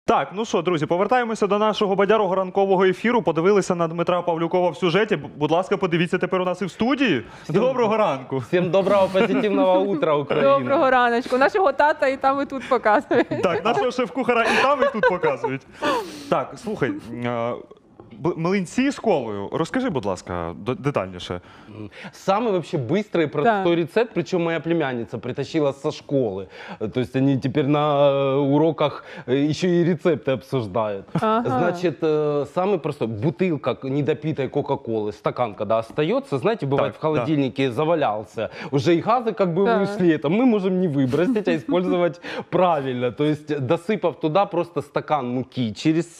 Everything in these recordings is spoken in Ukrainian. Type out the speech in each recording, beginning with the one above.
Так, ну що, друзі, повертаємося до нашого бадярого ранкового ефіру. Подивилися на Дмитра Павлюкова в сюжеті. Будь ласка, подивіться тепер у нас і в студії. Доброго ранку. Всім доброго, позитивного утра, Україна. Доброго раночку. Нашого тата і там, і тут показують. Так, нашого шеф-кухара і там, і тут показують. Так, слухай, млинці з колою. Розкажи, будь ласка, детальніше. Самый вообще быстрый и простой рецепт, причем моя племянница притащила со школы. То есть они теперь на уроках еще и рецепты обсуждают. Ага. Значит, самый простой, бутылка недопитой кока-колы, стакан, когда остается, знаете, бывает Так, в холодильнике завалялся, уже и газы как бы Да. ушли, это мы можем не выбросить, а использовать правильно. То есть досыпав туда просто стакан муки через,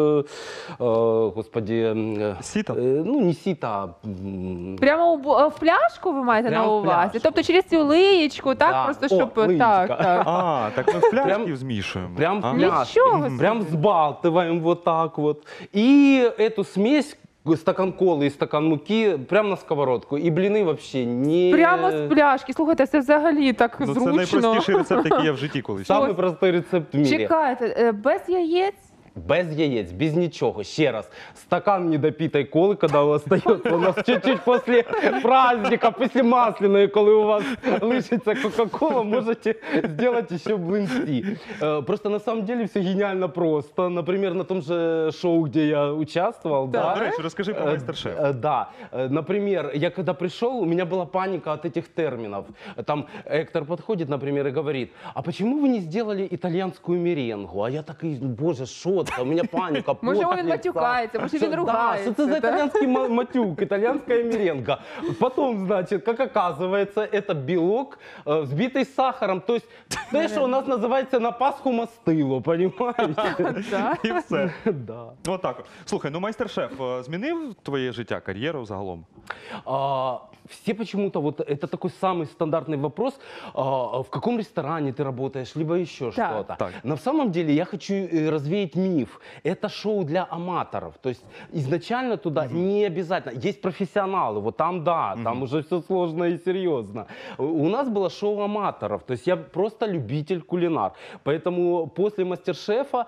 господи... Сито? Ну, не сито, а... Прямо в пляшку ви маєте Прямо на в увазі? пляшку. Тобто через цю лиєчку, так? Да. Просто О, щоб... лиєчка. Так. А, так ми в пляшки Прям- змішуємо. Прям А? в пляшке. Ничего себе. Прям взбалтываем вот так вот. И эту смесь, стакан колы и стакан муки, прям на сковородку. И блины вообще не... Прямо з пляшки. Слухайте, це взагалі так Ну, це зручно. найпростіший рецепт, який я в житті колись. Самый простой рецепт в мире. Чекайте, без яєць? Без яиц, без ничего. Ще раз. Стакан недопитой колы, когда у вас остается, у нас чуть-чуть после праздника, после масляной, когда у вас лишится кока-кола, можете сделать еще блинцы. Просто на самом деле все гениально просто. Например, на том же шоу, где я участвовал, А, да, до речі, розкажи про майстер-шеф. Да. Например, я когда пришел, у меня была паника от этих терминов. Там Эктор подходит, например, и говорит: а почему вы не сделали итальянскую меренгу? А я такой, боже, шо это? У меня паника. Може, пот він от лица. матюкається, може, він Что- Да, ругається. что это за так? итальянский матюк, итальянская меренга. Потом, значит, как оказывается, это белок, взбитый с сахаром. То есть, те, что у нас называется на Пасху мастило, понимаете? Так. І все. Да. Отак. Слухай, ну майстер-шеф змінив твоє життя, кар'єру загалом? Все почему-то, вот это такой самый стандартный вопрос, в каком ресторане ты работаешь, либо еще Так. что-то. Так. На самом деле я хочу развеять миф. Это шоу для аматоров. То есть изначально туда не обязательно. Есть профессионалы, вот там да, там уже все сложно и серьезно. У нас было шоу аматоров, то есть я просто любитель кулинар. Поэтому после мастер-шефа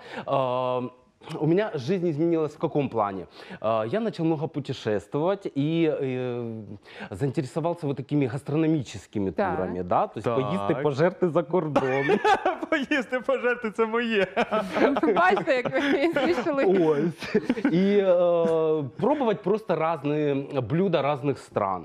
у меня жизнь изменилась в каком плане? Я начал много путешествовать и заинтересовался вот такими гастрономическими Так. турами, да, то есть Так. поїсти, пожерти за кордон. Поїсти, пожерти, це моє. Бачите, як ви пішли. Ось. И пробовать просто разные блюда разных стран.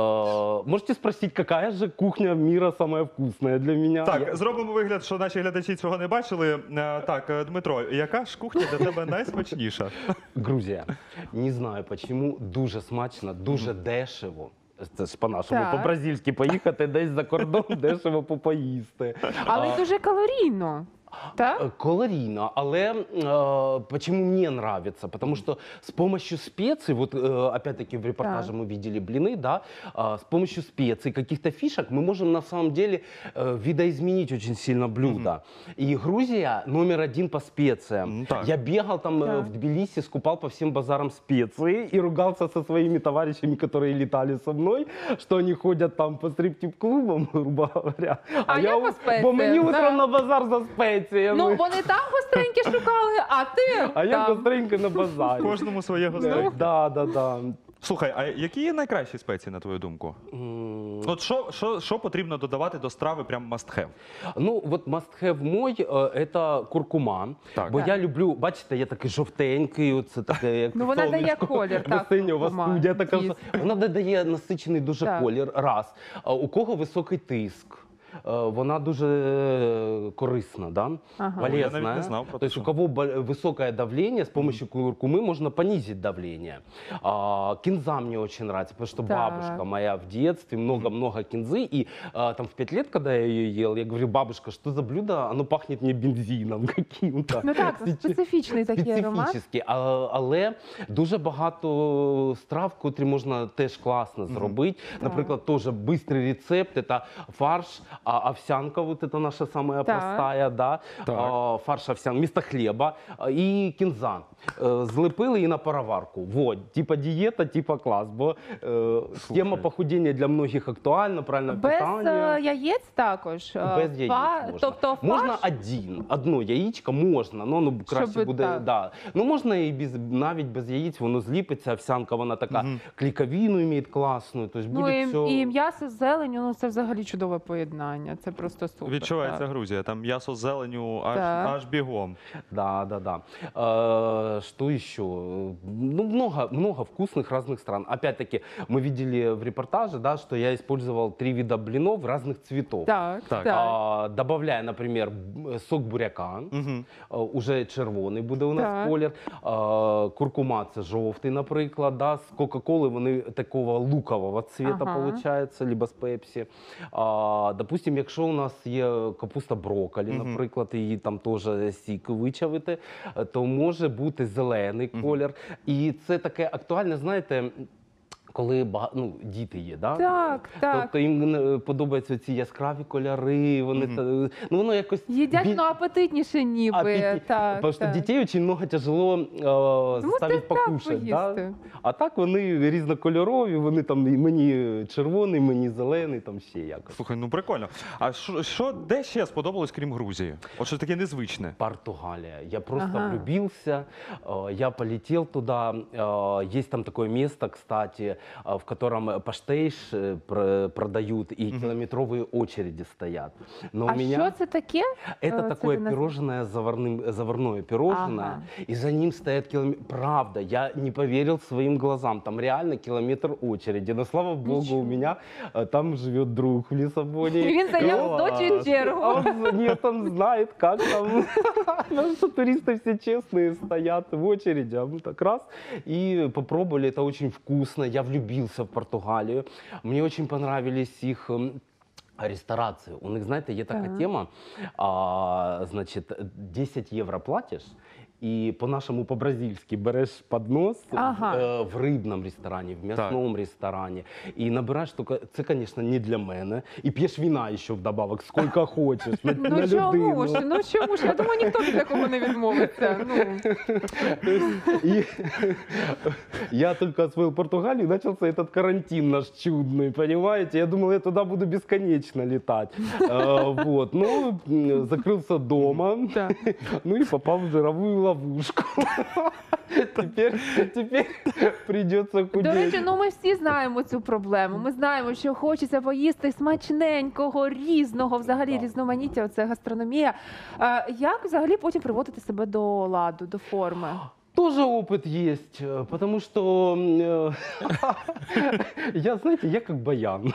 Можете спросить, какая же кухня мира самая вкусная для меня? Так, зробимо вигляд, що наші глядачі цього не бачили. Так, Дмитро, яка ж кухня для тебе найсмачніша? Грузія. Не знаю почему, дуже смачно, дуже дешево. Це ж по-нашому, Так. по-бразильськи поїхати десь за кордон, дешево попоїсти. Але й дуже калорійно. Так? Калорийно, але почему мне нравится? Потому что с помощью специй, вот опять-таки в репортаже мы видели блины, да, с помощью специй, каких-то фишек мы можем на самом деле видоизменить очень сильно блюдо. И Грузия номер один по специям. Так. Я бегал там Так. в Тбилиси, скупал по всем базарам специи и ругался со своими товарищами, которые летали со мной, что они ходят там по стриптип-клубам, грубо говоря. А я по спеціям, бо мені да. утром на базар за спеціями. Ну, вони там гостренькі шукали, а ти А я там. быстренько на базарі. Кожному своє гостей. Да. Слухай, а які є найкращі спеції, на твою думку? От що потрібно додавати до страви прям must have? Ну, вот must have мой, это куркума. Так. Бо Так. я люблю, бачите, я такий жовтенький, оце таке, як Ну, вона дає сонечко. колір, На так, сцені у вас куркума, студія така. дійсно. Вона додає насичений дуже Так. колір, раз. А у кого високий тиск? Вона дуже корисна, да? Ага. Полезная. Я навіть не знав про То есть це. у кого высокое давление, с помощью куркумы можно понизить давление. Кинза мне очень нравится, потому что Так. бабушка моя в детстве много-много кинзы. И там в 5 лет, когда я ее ел, я говорю: бабушка, что за блюдо? Оно пахнет мне бензином каким-то. Ну так, специфічний такий аромат. Специфічний, але дуже багато страв, котрі можна теж класно зробити. Наприклад, теж швидкий рецепт – це фарш А овсянка, вот это наша самая Так. простая, да, Так. фарш овсян, вместо хлеба, і кінза. Злепили і на пароварку. Вот, типа дієта, типа клас, бо тема похудіння для многих актуальна, правильне Без питання. яєць також. Без яєць можна. Тобто фарш, Можна одно яєчко, можна, але воно краще Щоб буде. так. Да. Ну можна і навіть без яєць, воно зліпиться, овсянка, вона така клейковину має класну, тобто ну, буде все. і м'ясо з зеленню, ну це взагалі чудове поєднання. Це просто супер. Відчувається так. Грузія, там м'ясо з зеленю Так. аж бігом. Да. Что еще? Ну, много вкусных разных стран. Опять-таки, мы видели в репортаже, да, что я использовал 3 вида блинов разных цветов. Так, Так. так. Добавляя, например, сок буряка, уже червоний буде у нас Так. колір. Куркума це жовтий, наприклад. Да, з Кока-Коли вони такого лукового цвета, Ага. получається, либо з Пепсі. Допустим, якщо у нас є капуста брокколі, наприклад, її там теж сік вичавити, то може бути зелений колір. І це таке актуальне, знаєте, коли діти є, да? Так, так. Тобто їм подобаються ці яскраві кольори, вони ну воно якось Їдять, біль- ну, апетитніше ніби. Так, Потому что так. детей очень много тяжело заставить так покушать. Да? поїсти. А так вони різнокольорові, вони там і мені червоний, мені зелений, там ще якось. Слухай, ну прикольно. А де ще сподобалось, крім Грузії? От що таке незвичне? Португалия. Я просто Ага. влюбился, я полетел туда. Есть там такое место, кстати, в котором паштейш продают, и километровые очереди стоят. Но у А меня... що це таке? Это Це такое ти нас- пирожное, заварное пирожное, Ага. и за ним стоят километры. Правда, я не поверил своим глазам. Там реально километр очереди. Но слава богу, Ничего. у меня там живет друг в Лиссабоне. І він зайняв И дочі чергу. Нет, он знает, как там. Потому что туристы все честные стоят в очереди. А мы так раз и попробовали. Это очень вкусно. Я влюбился в Португалию. Мне очень понравились их ресторации. У них, знаєте, є така Так. тема, значить, 10 євро платиш, і по-нашому, по-бразильськи береш поднос Ага. в рибному ресторані, в м'ясному ресторані, і набираєш тільки, це, звісно, не для мене, і п'єш вина ще вдобавок, скільки хочеш, на Ну чому людину. ж? Ну чому ж? Я думаю, ніхто від такого не відмовиться. Ну. И я только освоил Португалию, начался этот карантин наш чудный, понимаете? Я думал, я туда буду бесконечно летать. Вот, ну, закрылся дома, Так. ну и попал в жировую ловушку. Теперь придется До худеть. речі, ну ми всі знаємо цю проблему. Ми знаємо, що хочеться поїсти смачненького, різного, взагалі Так. різноманіття, це гастрономія. Як взагалі потім приводити себе до ладу, до форми? Тоже опыт есть, потому что я, знаете, я как баян.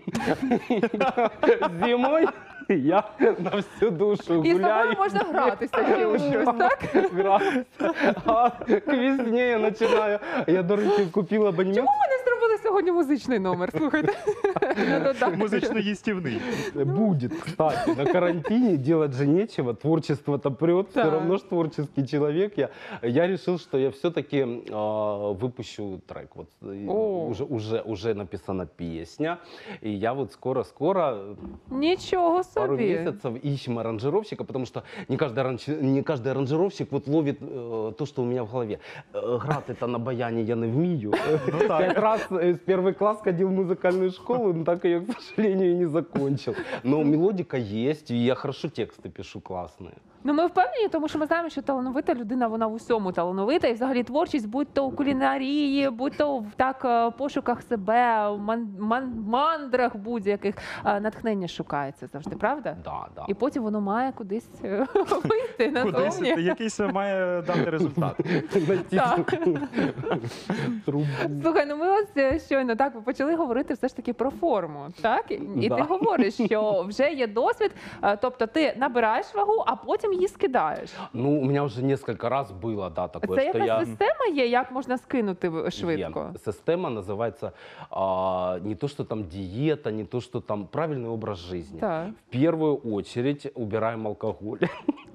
Зимой я на всю душу І з тобою гуляю. можна гратися ще у щось, так? Граюсь. А к весне я начинаю. Я, до речі, купила абонемент. Чому ми не зробили сьогодні музичний номер? Слухайте. На додаток. Музично-їстівний. Будет, кстати, на карантине делать же нечего, творчество-то прет, все Так. равно ж творческий человек. Я решил, что я все-таки выпущу трек. Вот, О. уже написана песня, и я вот скоро Нічого пару собі. месяцев ищем аранжировщика, потому что не каждый аранжировщик вот ловит то, что у меня в голове. Грати это на баяне я не вмію. Ну так. 5 раз с первый класс ходил в музыкальную школу, но так ее, к сожалению, и не закончил. Но мелодика есть, и я хорошо тексты пишу классные. Ну, ми впевнені, тому що ми знаємо, що талановита людина, вона в усьому талановита. І взагалі творчість, будь-то у кулінарії, будь-то в пошуках себе, в мандрах будь-яких, натхнення шукається завжди, правда? Да. І потім воно має кудись вийти Кудись назовні. якийсь має дати результат. Найти Так. трубу. Слухай, ну ми ось щойно так почали говорити все ж таки про форму, так? І Да. ти говориш, що вже є досвід, тобто ти набираєш вагу, а потім її скидаєш. Ну, у меня уже несколько раз было, да, такое, Це что якась я... система є, як можна скинути швидко? Ем. Система называется не то, что там диета, не то, что там правильный образ жизни. Так. В первую очередь убираем алкоголь.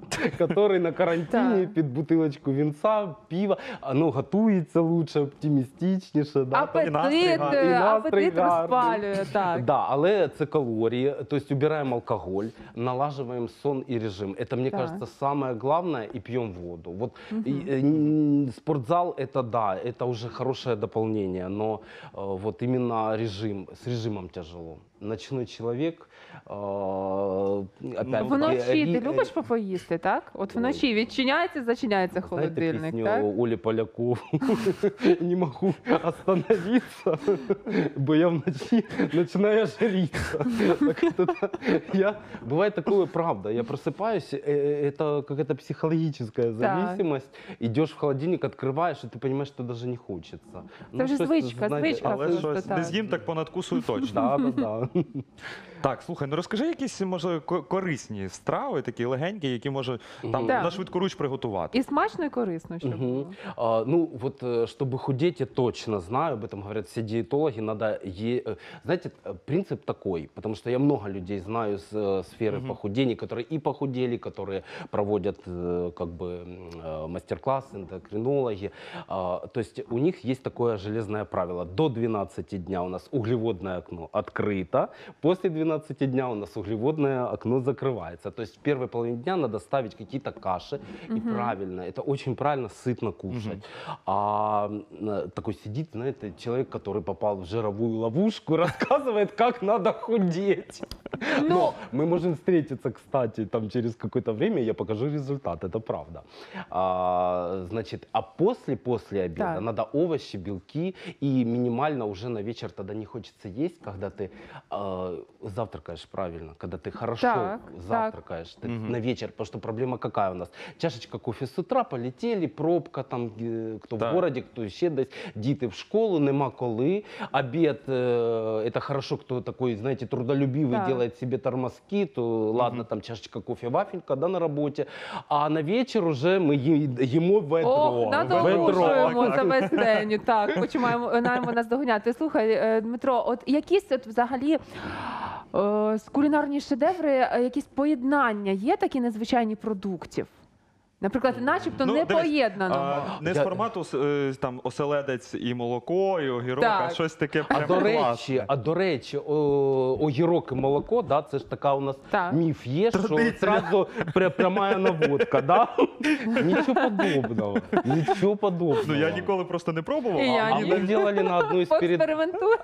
который на карантине Так. під бутилочку вінця, пива, оно готується лучше, оптимістичніше. Да? Апетит, настрій гарний. І настрій апетит гарний. розпалює, так. Да, але це калорії, то есть убираем алкоголь, налаживаем сон и режим. Это, мне Так. кажется, самое главное, и пьем воду. Вот спортзал, это да, это уже хорошее дополнение, но вот именно режим, с режимом тяжело. Ночной человек, опять Вночі ти любиш попоїсти, так? От вночі відчиняється, зачиняється Знаете холодильник, песню так? Оли Поляков? Не могу остановиться, бо я в ночи начинаю жариться. Так это, бывает такое, правда, я просыпаюсь, это какая-то психологическая зависимость. Идешь в холодильник, открываешь, и ты понимаешь, что даже не хочется. Це вже щось, звичка, знаєте, звичка. Але просто щось так. не з'їм, так понадкусую точно. Да. Так, слухай, ну розкажи якісь, може, корисні страви, такі легенькі, які може там Так. на швидкоруч приготувати. І смачно, і корисно, щоб Мгм. було. Ну, вот, чтобы худеть, я точно знаю, об этом говорят все диетологи, надо, знаете, принцип такой, потому что я много людей знаю с сферы похудения, которые и похудели, которые проводят, как бы, мастер-классы, эндокринологи, то есть у них есть такое железное правило, до 12 дня у нас углеводное окно открыто, после 12 дня у нас углеводное окно закрывается, то есть в первой половине дня надо ставить какие-то каши, и правильно, это очень правильно, сытно кушать. Такой сидит, знаете, человек, который попал в жировую ловушку, рассказывает, как надо худеть. Но мы можем встретиться, кстати, там через какое-то время, я покажу результат, это правда. Значит, после обеда Так. надо овощи, белки, и минимально уже на вечер тогда не хочется есть, когда ты завтракаешь правильно, когда ты хорошо Так, завтракаешь ты на вечер, потому что проблема какая у нас? Чашечка кофе с утра, полетели, пробка там, кто Так. в городе, кто ще десь, діти в школу, нема коли. Обед, это хорошо, кто такой, знаете, трудолюбивый, Так. делает себе тормозки, то ладно, там чашечка кофе, вафелька, да, на работе. А на вечер уже мы емо ведро. Ох, ведро. надолужуємо Так, за так. весь день. Так, починаємо нас доганяти. Слухай, Дмитро, от якісь от взагалі кулінарні шедеври, якісь поєднання є такі незвичайні продуктів? Наприклад, начебто не дивись, поєднано. не з Я- формату там оселедець і молоко, і огірок, Так. а щось таке А прям до речі, класне. огірок і молоко, да, це ж така у нас Так. міф є, що Традиція. одразу пряма наводка, да? Нічого подобного, нічого подобного. Ну я ніколи просто не пробував, І я а А мені мы делали на одной из Поекспериментуємо.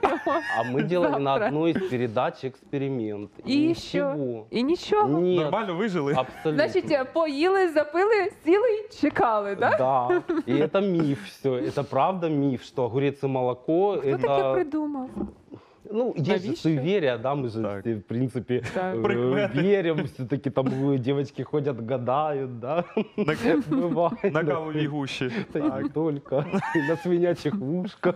на Завтра. одной из передач эксперимент. І що? Ничего. І нічого? Нет, нормально вижили. абсолютно. Значить, поїли, запили, сіли і чекали, так? Да, и это миф все, это правда миф, что огурец и молоко, Хто таке это, придумав? ну, есть же Навіщо? суеверия, да, мы же, Так. все, в принципе, Так. Прикметы. верим, все-таки там девочки ходят, гадают, да, На, бывает. на да. кавовій гущі. Да и не только, и на свинячих ушках.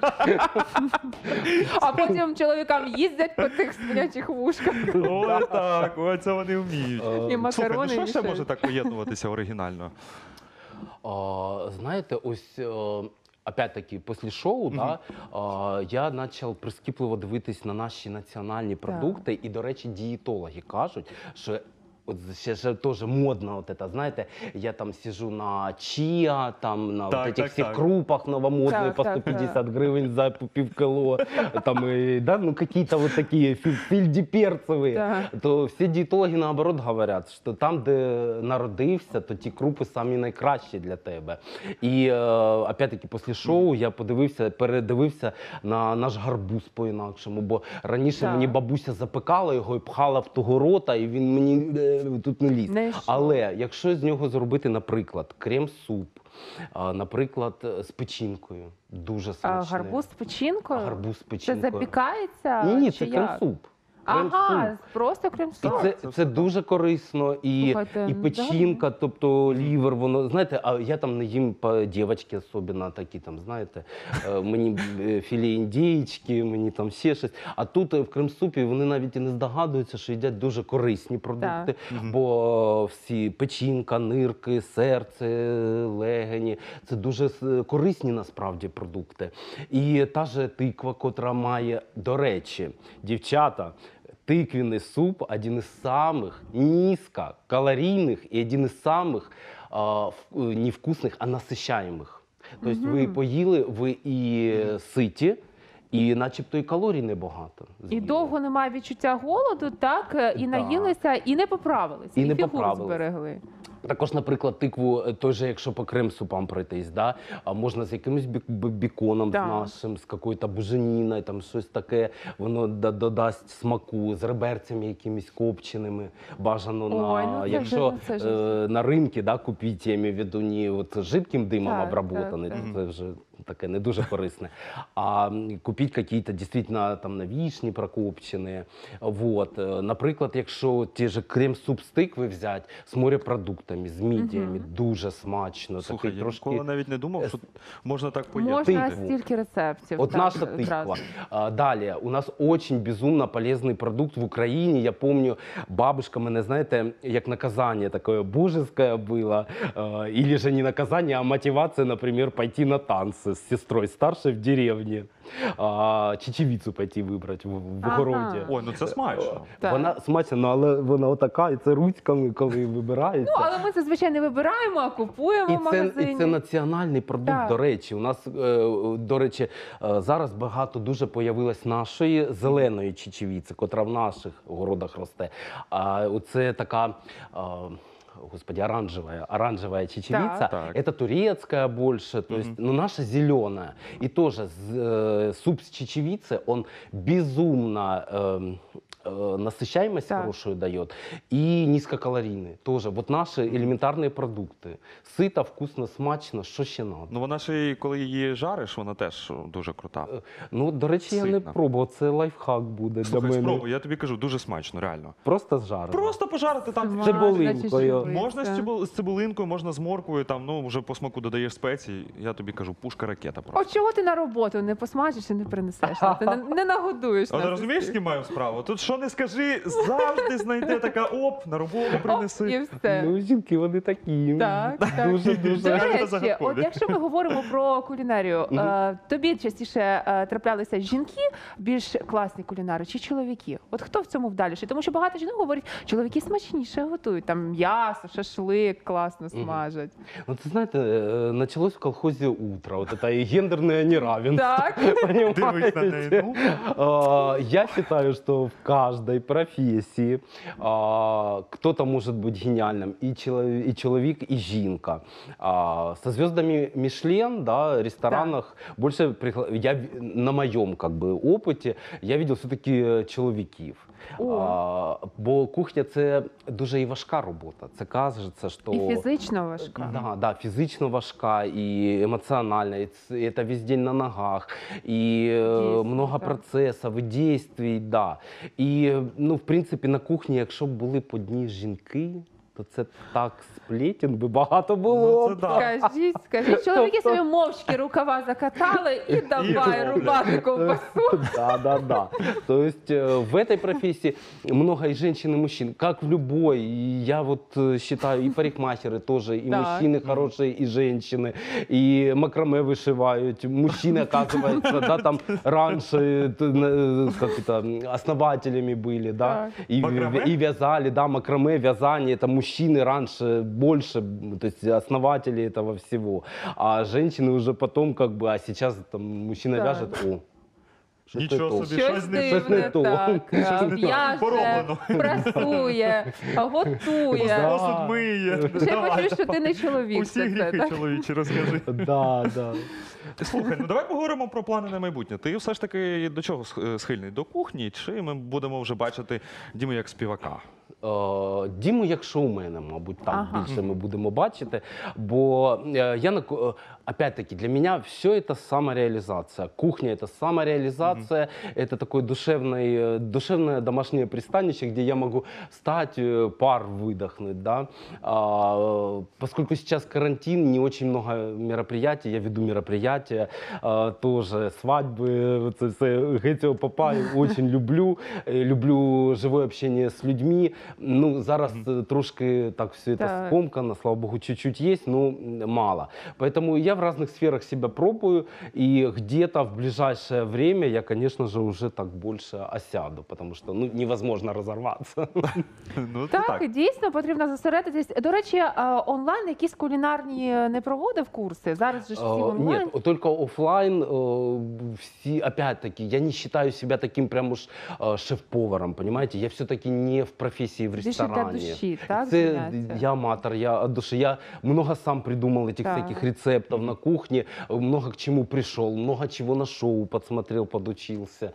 А потім чоловікам їздять по тих свинячих вушках. Ой, так, ой, це вони вміють. І Слухай, ну макарони, що і ще ще. може так поєднуватися оригінально? Знаєте, ось опять-таки після шоу, да, я почав прискіпливо дивитись на наші національні продукти, і, до речі, дієтологи кажуть, що от ще теж модно, от это, знаєте, я там сижу на чиа, там на Так, вот этих так, всіх так. крупах новомодних Так, по так, 150 гривень за півкіло, там, и, да, ну какие-то вот такие фільдіперцевые, Так. то всі дієтологи наоборот говорять, що там, де народився, то ті крупи самі найкращі для тебе. І опять-таки після шоу я передивився на наш гарбуз по-інакшому, бо раніше Так. мені бабуся запекала його і пхала в того рота, і він мені тут не ліз. Не йшов. Але якщо з нього зробити, наприклад, крем-суп, наприклад, з печінкою, дуже А смачний. гарбуз з печінкою? Гарбуз з Це печінкою. запікається? Ні, чи це як? крем-суп. Ага, просто І крем-суп. це дуже корисно, і Слухайте, ну, печінка, тобто лівер, воно, знаєте, а я там не їм по дівчатки особливо такі, там, знаєте, мені філе індієчки, мені там ще щось. А тут в крем-супі вони навіть і не здогадуються, що їдять дуже корисні продукти, бо всі печінка, нирки, серце, легені, це дуже корисні насправді продукти. І та же тиква, котра має, до речі, дівчата, тыквенный суп один из самых низкокалорийных и один из самых невкусных, а насыщаемых. То есть ви поїли, ви і ситі, і начебто і калорій небагато. І з'їли. довго немає відчуття голоду, так, і Да. наїлися, і не поправилися, І не фігуру поправились. зберегли. Також, наприклад, тикву, той же, якщо по крем-супам пройтись, да, а можна з якимось біконом Так. з нашим, з якоюсь буженіною, там щось таке, воно додасть смаку, з реберцями якимись копченими, бажано Ой, на, ну це якщо вже- це ж- на ринку, да, купіть, я маю в виду, не от жидким димом Так, обработаний, так, це вже таке не дуже корисне, а купіть какие-то дійсно там на вишні прокопчені. Вот. Наприклад, якщо ті же крем-суп з тикви взяти, з морепродуктами, з мідіями, дуже смачно. Слухай, такий я трошки... ніколи навіть не думав, що можна так поєднати. Можна Тикву. стільки рецептів. Вот так, наша одразу. тыква. Далее, у нас очень безумно полезный продукт в Украине. Я помню, бабушка мене, знаєте, як наказание такое божеское было. Или же не наказание, а мотивация, например, пойти на танцы с сестрой старшей в деревне. Чечевицю пойти вибрати в Ага. огороді. Ой, ну це смачно. Так. Вона смачна, ну, але вона отака, і це руцьками, коли вибирається. Ну, але ми зазвичай не вибираємо, а купуємо в магазині. І це національний продукт, Так. до речі. У нас, до речі, зараз багато дуже появилось нашої зеленої чечевиці, котра в наших городах росте. А це така... Господи, оранжевая чечевица. Так. Это турецкая больше, то есть, ну, наша зеленая. И тоже суп с чечевицы, он безумно насыщаемость Так. хорошую дает и низкокалорийный тоже. Вот наши элементарные продукты. Сыто, вкусно, смачно, що ще надо. Ну вона ще й коли її жариш, вона теж дуже крута. Ну, до речі, я не Ситно. пробував, це лайфхак буде Слухай, для мене. спробуй, я тобі кажу, дуже смачно, реально. Просто зжарено. Просто пожарити там. Смачно, цибулинкою. чечевиця. Можна з цибулинкою, можна з морквою, там, ну, вже по смаку додаєш спеції. Я тобі кажу, пушка-ракета просто. От чого ти на роботу не посмажиш і не принесеш? Ти не нагодуєш А нас ти розумієш, з усіх. ким маю справу? Тут що не скажи, завжди знайде така оп, на роботу принеси. Оп, і все. Ну, жінки, вони такі. Так, так. Дуже-дуже. До Реально речі, загадкові. от якщо ми говоримо про кулінарію, тобі частіше траплялися жінки більш класні кулінари чи чоловіки? От хто в цьому вдаліший? Тому що багато жінок говорять, чоловіки смачніше готують, там м'ясо, шашлик класно смажать. Ну, ты знаете, началось в колхозе утро, вот это и гендерное неравенство. Так. Дивись на неї. Понимаете? Ну, Я считаю, что в каждой профессии кто-то может быть гениальным, и человек, и жінка. Со звездами Мишлен, да, ресторанах больше на моем как бы опыте я видел все-таки чоловіків. Бо кухня це дуже і важка робота. Це кажеться, що І фізично важка. Да, фізично важка, і емоціональна, і це весь день на ногах, і много так. процесів, і дійствій, да. І, ну, в принципі, на кухні, якщо б були по одні жінки, то це так сплетен би багато було. Ну, це да. Скажіть, чоловіки собі мовчки рукава закатали і давай роблять. рубати ковбасу. Да. То есть в этой профессии много и женщин, и мужчин, как в любой. И я вот считаю, и парикмахеры тоже, и Так. мужчины хорошие, и женщины, и макраме вышивают. Мужчины, оказывается, да, там раньше как это, основателями были, да, Так. Макраме? и вязали, да, макраме, вязание, это мужчины раньше больше, то есть основатели этого всего, а женщины уже потом как бы, а сейчас там мужчина Так. вяжет, о, щось не Нічого то. собі. Щось Щось не дивне, то. так. Щось не то. В'яже, Пороблено. прасує, готує. Да. Посуд миє. Ще я Давай, почую, що ти давай. не чоловік. Усі це, гріхи так? чоловічі розкажи. Да. Слухай, ну давай поговоримо про плани на майбутнє. Ти все ж таки до чого схильний? До кухні? Чи ми будемо вже бачити Діму як співака? Діму як шоумена, мабуть, так Ага. більше ми будемо бачити. Бо я, опять-таки, для меня все это самореализация. Кухня — это самореализация, это такое душевное домашнее пристанище, где я могу встать, пар выдохнуть. Да? Поскольку сейчас карантин, не очень много мероприятий, я веду мероприятия, тоже свадьбы, це все гетіо попа, очень люблю живое общение с людьми. Ну, зараз трошки так все это Так. скомкано, слава богу, чуть-чуть есть, но мало. Поэтому я в разных сферах себя пробую, и где-то в ближайшее время я, конечно же, уже так больше осяду, потому что, ну, невозможно разорваться. Ну, це Так, дійсно потрібно зосередитись. До речі, онлайн якісь кулінарні не проводив курси? Зараз же ж всі онлайн. Нет, только оффлайн. Опять-таки, я не считаю себя таким прям уж шеф-поваром, понимаете? Я все-таки не в профессии в Більше для ресторане. душі, так? Це заняття? я аматор, я от души. Я много сам придумал этих Так. всяких рецептов на кухне, много к чему пришел, много чего на шоу подсмотрел, подучился,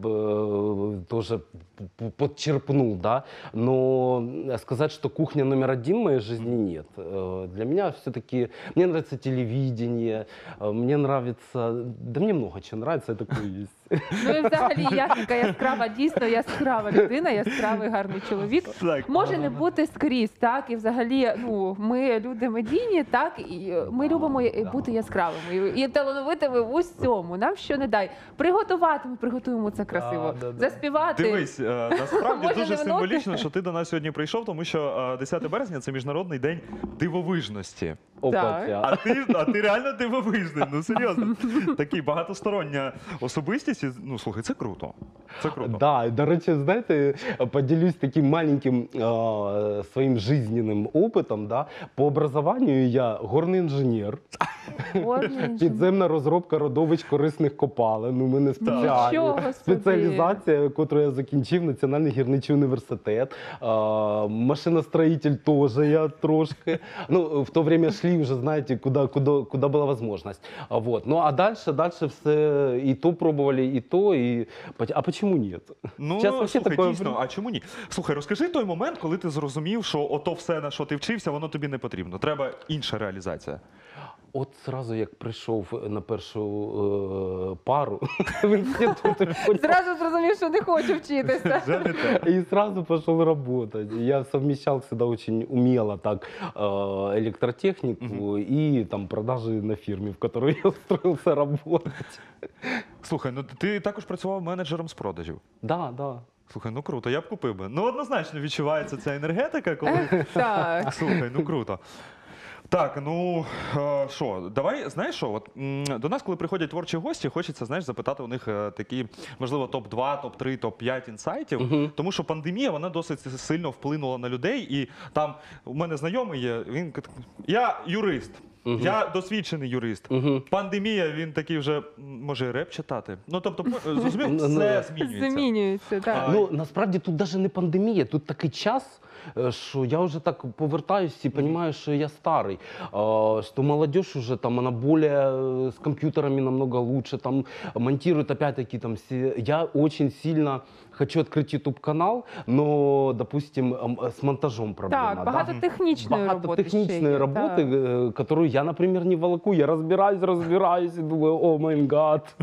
тоже подчерпнул, да. Но сказать, что кухня номер один в моей жизни нет. Для меня все-таки, мне нравится телевидение, мне нравится, да мне много чего нравится, я такой есть. Ну і взагалі я така яскрава, дійсно яскрава людина, яскравий гарний чоловік. Так. Може не бути скрізь, так? І взагалі, ну, ми люди медійні, так? І ми любимо бути яскравими і талановитими в усьому. Нам що не дай. Приготувати, ми приготуємо це красиво. Да. Заспівати. Дивись, насправді Може, дуже не воно? символічно, що ти до нас сьогодні прийшов, тому що 10 березня це Міжнародний день дивовижності. Опа, А ти реально дивовижний, ну серйозно. Такий багатостороння особистість. І, ну слухай, це круто. Це круто. Да, до речі, знаєте, поділюсь таким маленьким своїм жизненним опитом. Да? По образованию я горний інженер, підземна розробка родовищ корисних копалин. У мене Нічого спеціальна собі. спеціалізація, яку я закінчив, Національний гірничий університет. Машиностроїтель теж я трошки. Ну, в то время шли вже, знаєте, куди була можливість. Вот. Ну, а дальше все і то пробували, і то, і... А почему нет? Ну, Сейчас вообще слухай, такое дійсно, а чому ні? Слухай, розкажи той момент, коли ти зрозумів, що ото все, на що ти вчився, воно тобі не потрібно. Треба інша реалізація. От зразу, як прийшов на першу пару в інститут, Зразу зрозумів, що не хочу вчитися. Вже не те. и сразу пошел работать. Я совмещал всегда очень умело так электротехнику и там продажи на фирме, в которой я устроился работать. Слухай, ну ти також працював менеджером з продажів. Да, да. Слухай, ну круто, я б купив би. Ну, однозначно відчувається ця енергетика, коли. Так. Слухай, ну круто. Так, ну що, давай, знаєш що, от, до нас, коли приходять творчі гості, хочеться, знаєш, запитати у них такі, можливо, топ-2, топ-3, топ-5 інсайтів, тому що пандемія, вона досить сильно вплинула на людей, і там у мене знайомий є, він, я юрист. Я досвідчений юрист. Пандемія, він такий вже може і реп читати. Ну, тобто, зрозумів, все змінюється. Змінюється, так. Ну, насправді тут навіть не пандемія, тут такий час, що я вже так повертаюсь і розумію, що я старий. Що молодежь уже там, она более с компьютерами намного лучше, там монтирует опять-таки там все. Я очень сильно хочу открыть YouTube-канал, но, допустим, с монтажом проблема. Так, да? багато технічної роботи. Технічної ще є, роботи, так. которую я, например, не волоку. Я разбираюсь и думаю, о май гад.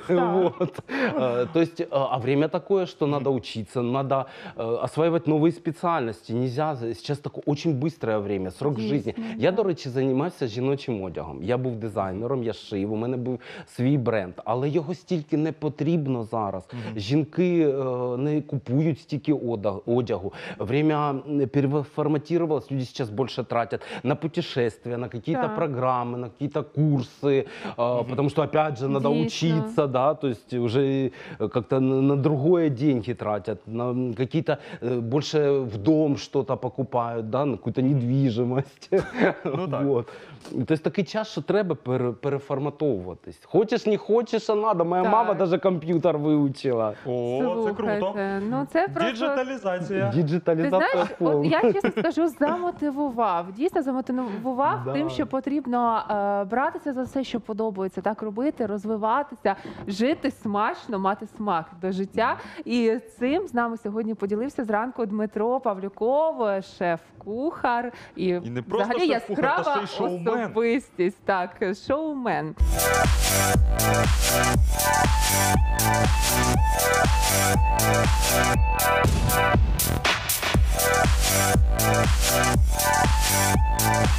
Вот. То есть, а время такое, что надо учиться, надо осваивать новые специальности. Нельзя, сейчас такое очень быстрое время, срок Дійсно, жизни. Я, до речі, займався жіночим одягом. Я був дизайнером, я шив, у мене був свій бренд. Але його стільки не потрібно зараз. Жінки не купують стільки одягу. Время переформатировалось, люди сейчас больше тратят на путешествия, на какие-то Так. программы, на какие-то курсы, потому что, опять же, надо Дійсно. учиться, да, то есть уже как-то на другое деньги тратят, на какие-то больше в дом что-то покупают, да, на какую-то недвижимость. Ну, так. Вот. То есть такий час, що треба переформатовуватись. Хочеш, не хочеш, а надо. Моя Так. мама навіть комп'ютер вивчила. О, це круто. Слухайте, ну це просто... Діджиталізація. Ти Діджиталізація знаєш, повна. от я чесно скажу, замотивував. Дійсно замотивував Да. тим, що потрібно братися за все, що подобається, так робити, розвиватися, жити смачно, мати смак до життя. І цим з нами сьогодні поділився зранку Дмитро Павлюков, шеф-кухар і не просто взагалі шеф-кухар, та яскрава ще й шоумен. особистість. Так, шоумен.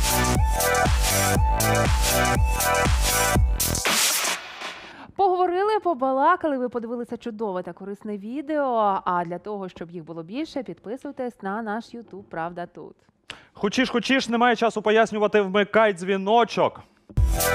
Поговорили ми побалакали, ви подивилися чудове та корисне відео. А для того, щоб їх було більше, підписуйтесь на наш YouTube «Правда тут». Хочеш, немає часу пояснювати, вмикай дзвіночок.